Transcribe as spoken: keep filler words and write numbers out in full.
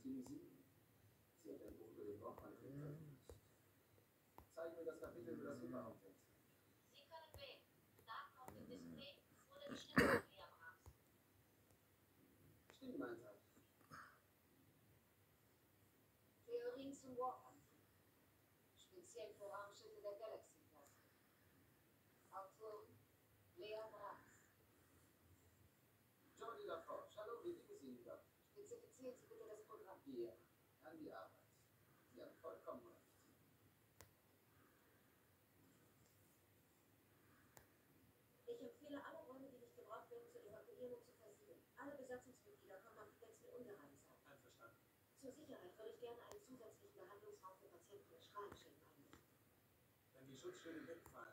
Team sieben. Sie hat ein Buch über den Nordmann verfasst. Zeigen wir das Kapitel über das Überhaupt. Sie können wählen. Daten auf dem Display oder die Stimme von Lea Brahms. Stimmeneinsatz. Theorien zum Warp-Antrieb. Speziell für Raumschiffe der Galaxy-Klasse. Autoren Lea Brahms. Jordi LaForge. Hallo, wie geht es Ihnen wieder? Spezifizieren Sie bitte das Programm. Hier, an die Arbeit. Sie haben vollkommen recht. Ich empfehle alle Räume, die nicht gebraucht werden, zu evakuieren und zu versiegeln. Alle Besatzungsmitglieder kommen am Wechsel ungereimt sein. Einverstanden. Zur Sicherheit würde ich gerne einen zusätzlichen Behandlungsraum für Patienten mit Strahlenschäden einrichten. Wenn die Schutzschilde wegfallen,